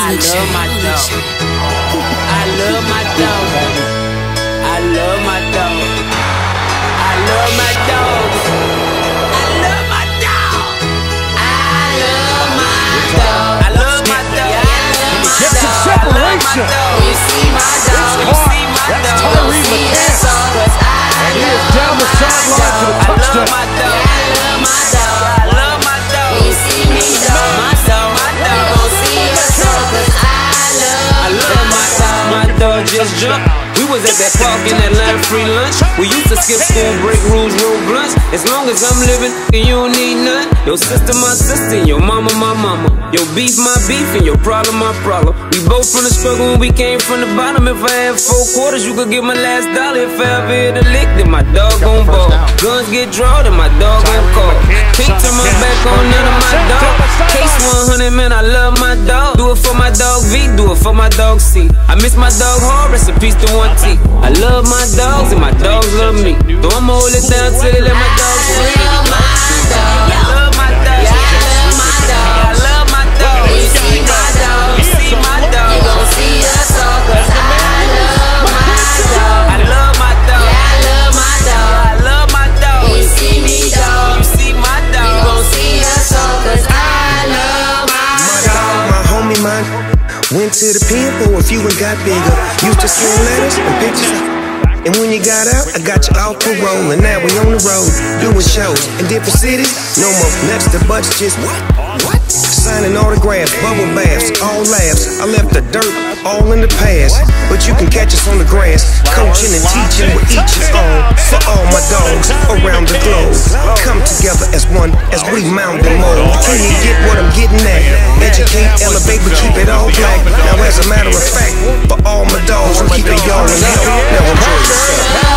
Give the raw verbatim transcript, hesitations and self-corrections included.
I love my dog. I love my dog. I love my dog. I love my dog. I love my dog. I love my dog. I love my dog. Get some separation. You see my dog. You see my dog. That's Tyre McCants. And he is down the sideline for the touchdown. I love my dog. I love my dog. I love my dog. You see me dog. My dog. My dog. You gon' see us all 'cause I love. I love my dog. My dog just jumped. We was at that park in Atlanta, free lunch. We used to skip school, break rules, roll blunts. As long as I'm living, you don't need none. Your sister, my sister, and your mama, my mama. Your beef, my beef, and your problem, my problem. We both from the struggle when we came from the bottom. If I had four quarters, you could get my last dollar. If I ever hit a lick, then my dog gon' ball. Guns get drawn, then my dog gon' call. Can't turn my back on none of my dog. Case one hundred, man, I love my dog. Do it for my dog V, do it for my dog C. I miss my dog hard, rest in peace to one T. I love my dogs and my dogs love me. So I'ma hold it down till they let my dogs free. I love my dog. I love my dog. I love my dog. I love my dog. You see my dog. You see my dog. You gon' see us all 'cause I love my dog. I love my dog. I love my dog. I love my dog. You see me dog. You see my dog. You gon' see us all 'cause I love my dog. My homie mine went to the pen for a few and got bigger. Used to send letters and pictures. And when you got out, I got you off parole. And now we on the road, doing shows in different cities. No more nuts to butts, just what? What? Signing autographs, bubble baths, all laughs. I left the dirt all in the past. But you can catch us on the grass, coaching and teaching with each is on. For all my dogs around the globe, come together as one, as we mount and mold. Can you get what I'm getting at? Educate, elevate, but keep it all black. Now as a matter of fact, for all my dogs, I'm keeping y'all in health. Now enjoy yourself.